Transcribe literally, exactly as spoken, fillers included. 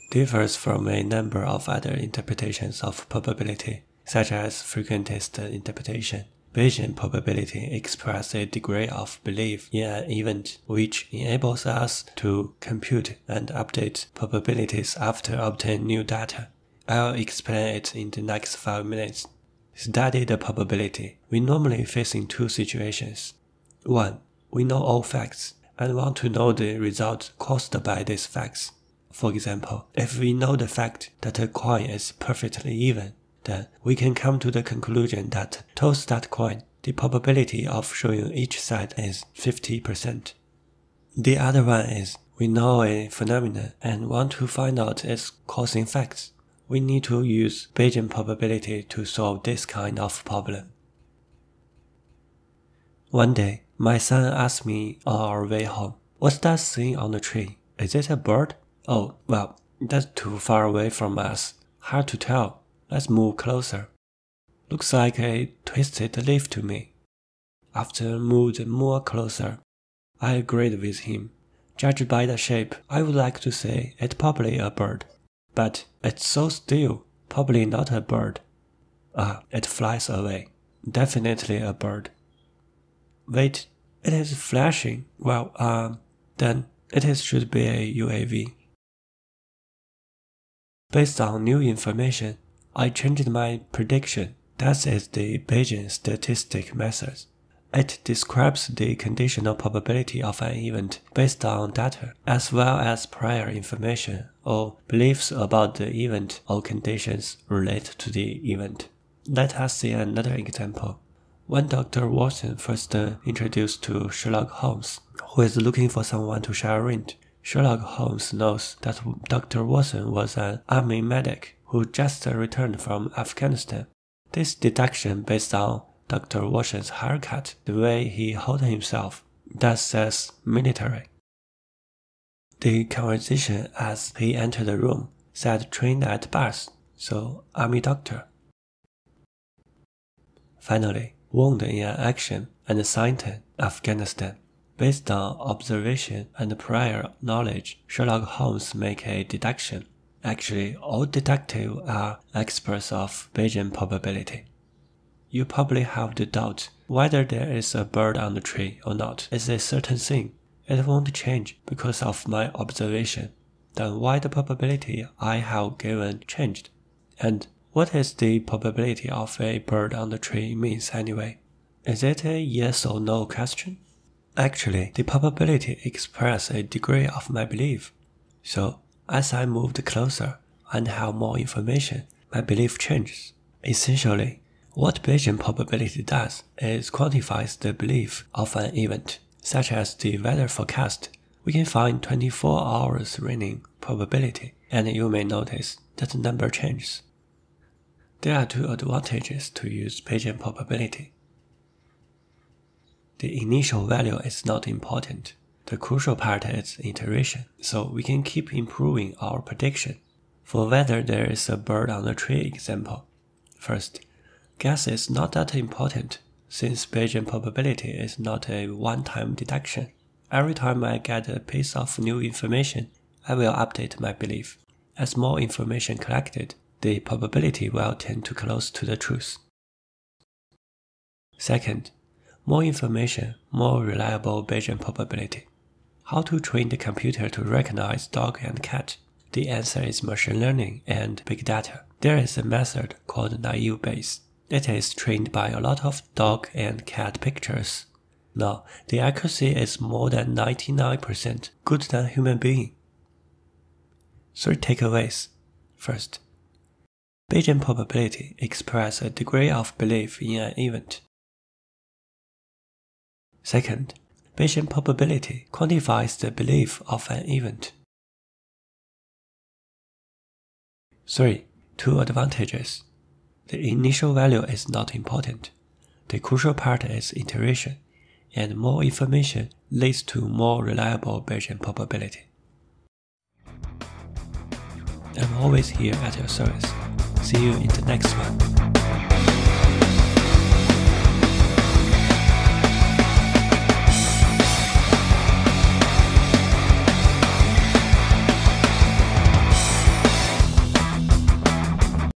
differs from a number of other interpretations of probability, such as frequentist interpretation. Bayesian probability expresses a degree of belief in an event which enables us to compute and update probabilities after obtaining new data. I'll explain it in the next five minutes. Study the probability. We normally face in two situations. one. We know all facts and want to know the result caused by these facts. For example, if we know the fact that a coin is perfectly even, then we can come to the conclusion that toss that coin, the probability of showing each side is fifty percent. The other one is, we know a phenomenon and want to find out its causing facts. We need to use Bayesian probability to solve this kind of problem. One day, my son asked me on our way home, "What's that thing on the tree? Is it a bird?" "Oh, well, that's too far away from us. Hard to tell. Let's move closer." "Looks like a twisted leaf to me." After moved more closer, I agreed with him. Judged by the shape, I would like to say it's probably a bird. But it's so still, probably not a bird. Ah, it flies away. Definitely a bird. Wait, it is flashing. Well, um, then it is, should be a U A V. Based on new information, I changed my prediction. That is the Bayesian statistic method. It describes the conditional probability of an event based on data, as well as prior information or beliefs about the event or conditions related to the event. Let us see another example. When Doctor Watson first introduced to Sherlock Holmes, who is looking for someone to share rent, Sherlock Holmes knows that Doctor Watson was an army medic who just returned from Afghanistan. This deduction based on Doctor Watson's haircut, the way he held himself, that says military. The conversation as he entered the room said trained at Bath, so army doctor. Finally, wound in an action and assigned Afghanistan. Based on observation and prior knowledge, Sherlock Holmes make a deduction. Actually, all detectives are experts of Bayesian probability. You probably have the doubt whether there is a bird on the tree or not is a certain thing. It won't change because of my observation. Then why the probability I have given changed? And what is the probability of a bird on the tree means anyway? Is it a yes or no question? Actually, the probability expresses a degree of my belief. So, as I moved closer and have more information, my belief changes. Essentially, what Bayesian probability does is quantifies the belief of an event, such as the weather forecast. We can find twenty-four hours raining probability, and you may notice that the number changes. There are two advantages to use Bayesian probability. The initial value is not important. The crucial part is iteration, so we can keep improving our prediction. For whether there is a bird on the tree example, first, guess is not that important, since Bayesian probability is not a one-time deduction. Every time I get a piece of new information, I will update my belief. As more information collected, the probability will tend to close to the truth. Second, more information, more reliable Bayesian probability. How to train the computer to recognize dog and cat? The answer is machine learning and big data. There is a method called naive Bayes. It is trained by a lot of dog and cat pictures. Now, the accuracy is more than ninety-nine percent, good than human being. Three takeaways. First, Bayesian probability expresses a degree of belief in an event. Second, Bayesian probability quantifies the belief of an event. Three, two advantages. The initial value is not important. The crucial part is iteration, and more information leads to more reliable Bayesian probability. I'm always here at your service. See you in the next one.